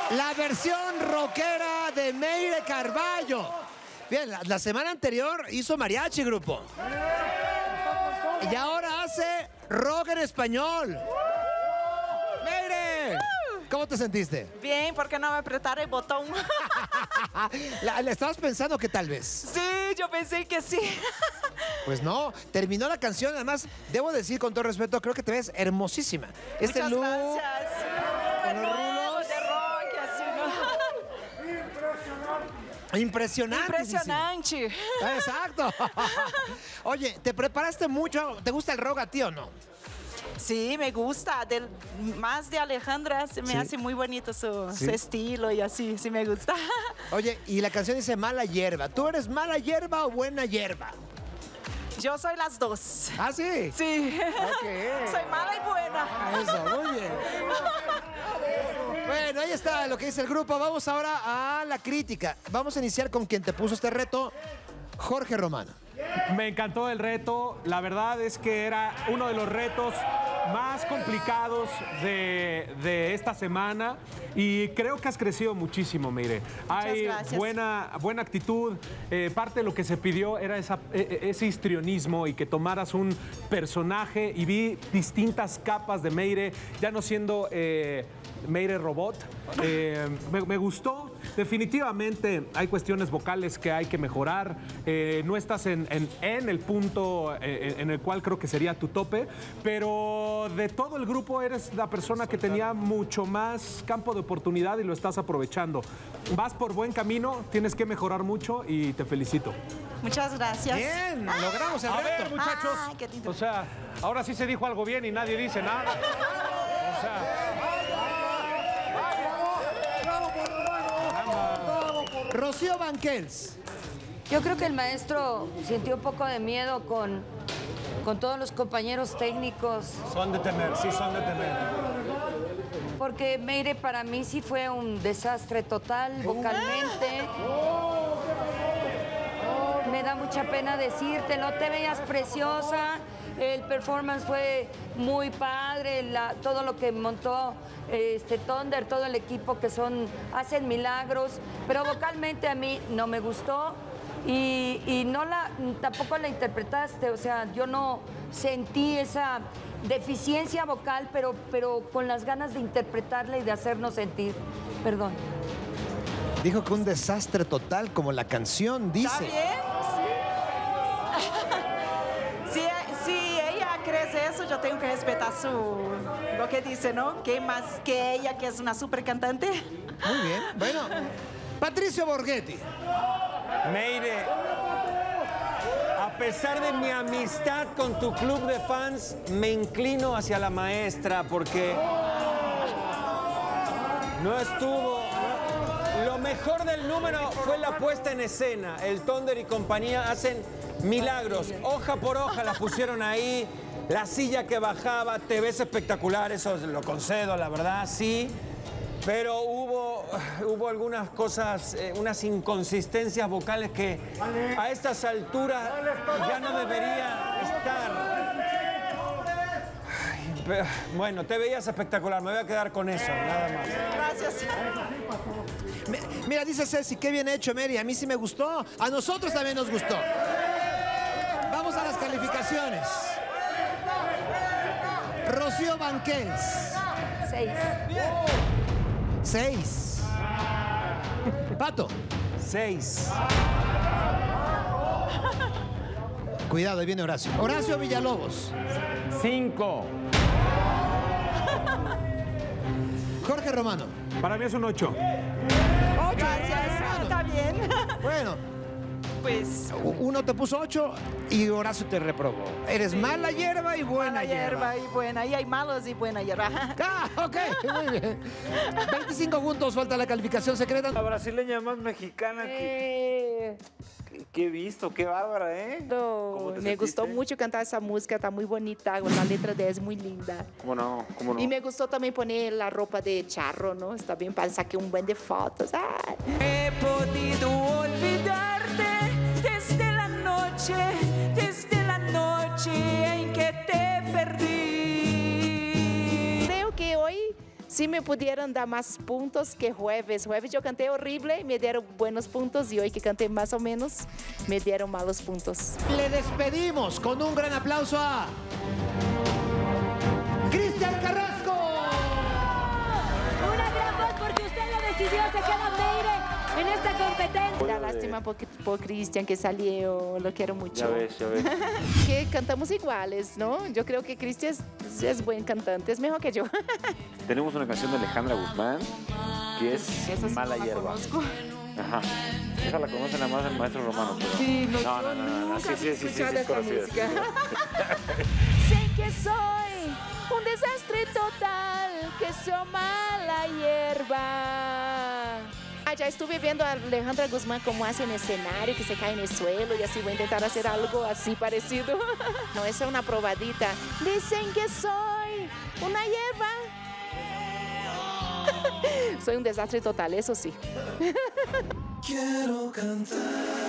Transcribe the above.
La versión rockera de Meire Carballo. Bien, la semana anterior hizo mariachi, grupo. Y ahora hace rock en español. ¡Meire! ¿Cómo te sentiste? Bien, ¿por qué no me apretar el botón? ¿Le estabas pensando que tal vez? Sí, yo pensé que sí. Pues no, terminó la canción. Además, debo decir con todo respeto, creo que te ves hermosísima. Este Muchas look gracias. con los Nuevo, rulos. de rock, así, ¿no? Impresionante. Impresionante. Exacto. Oye, ¿te preparaste mucho? ¿Te gusta el rock a ti o no? Sí, me gusta. Más de Alejandra, se me Sí. hace muy bonito su Sí. estilo y así, sí me gusta. Oye, y la canción dice mala hierba. ¿Tú eres mala hierba o buena hierba? Yo soy las dos. ¿Ah, sí? Sí. Ok. Soy mala y buena. Eso, muy bien. Bueno, ahí está lo que dice el grupo. Vamos ahora a la crítica. Vamos a iniciar con quien te puso este reto, Jorge Romano. Me encantó el reto. La verdad es que era uno de los retos más complicados de esta semana y creo que has crecido muchísimo, Meire. Hay gracias. buena actitud. Parte de lo que se pidió era ese histrionismo y que tomaras un personaje y vi distintas capas de Meire, ya no siendo Meire Robot. Me gustó. Definitivamente hay cuestiones vocales que hay que mejorar. No estás en el punto en el cual creo que sería tu tope, pero de todo el grupo eres la persona que tenía mucho más campo de oportunidad y lo estás aprovechando. Vas por buen camino, tienes que mejorar mucho y te felicito. Muchas gracias. Bien, logramos el A ver, reto. muchachos, Ay, qué lindo. o sea, ahora sí se dijo algo bien y nadie dice nada. O sea, Rocío Banquels. Yo creo que el maestro sintió un poco de miedo con todos los compañeros técnicos, son de temer, sí son de temer. porque Meire para mí sí fue un desastre total vocalmente. Me da mucha pena decírtelo, te veías preciosa, el performance fue muy padre, todo lo que montó Thunder, todo el equipo que hacen milagros, pero vocalmente a mí no me gustó. Y tampoco la interpretaste, o sea, yo no sentí esa deficiencia vocal, pero con las ganas de interpretarla y de hacernos sentir. Perdón. Dijo que un desastre total, como la canción ¿Está dice. bien? Si ella cree eso, yo tengo que respetar lo que dice, ¿no? Que más que ella, que es una super cantante. Muy bien. Bueno, Patricio Borghetti. Meire, a pesar de mi amistad con tu club de fans, me inclino hacia la maestra porque no estuvo. Lo mejor del número fue la puesta en escena. El Thunder y compañía hacen milagros. Hoja por hoja la pusieron ahí. La silla que bajaba, te ves espectacular, eso lo concedo, la verdad, sí. Pero hubo algunas cosas, unas inconsistencias vocales que a estas alturas ya no debería estar. Bueno, te veías espectacular, me voy a quedar con eso, nada más. Gracias. Mira, dice Ceci, qué bien hecho, Mary. A mí sí me gustó. A nosotros también nos gustó. Vamos a las calificaciones. Rocío Banquels. 6. 6. Pato. 6. Cuidado, ahí viene Horacio. Horacio Villalobos. 5. Jorge Romano. Para mí es un 8. Gracias. Está bien. Bueno, Pues uno te puso 8 y Horacio te reprobó. Eres mala hierba y buena mala hierba. hierba y buena. Y hay malos y buena hierba. Ah, ok, muy bien. 25 puntos, falta la calificación secreta. La brasileña más mexicana que he visto, qué bárbara, ¿eh? ¿Cómo te Me gustó sentiste? mucho cantar esa música, está muy bonita, la letra de es muy linda. ¿Cómo no? ¿Cómo no? Y me gustó también poner la ropa de charro, ¿no? Está bien para sacar un buen de fotos. ¡Ay! He podido olvidarte desde la noche en que te perdí. Creo que hoy Si me pudieran dar más puntos que jueves. Jueves yo canté horrible, me dieron buenos puntos y hoy que canté más o menos, me dieron malos puntos. Le despedimos con un gran aplauso a Cristian Carrasco. Una gran voz porque usted lo decidió, se queda Meire en esta competencia. Da lástima por Cristian que salió, lo quiero mucho. Ya ves, ya ves. Que cantamos iguales, ¿no? Yo creo que Cristian es buen cantante, es mejor que yo. Tenemos una canción de Alejandra Guzmán que es Esa sí Mala no la Hierba. conozco. Ajá. Esa la conoce nada más el maestro Romano. Pero... Sí, no, no. nunca Sí, he sí, escuchado es esta conocida. música. Sé que soy un desastre total, que soy mala hierba. Ya estuve viendo a Alejandra Guzmán cómo hace en escenario, que se cae en el suelo y así voy a intentar hacer algo así parecido. No, esa es una probadita. Dicen que soy una hierba. Soy un desastre total, eso sí. Quiero cantar.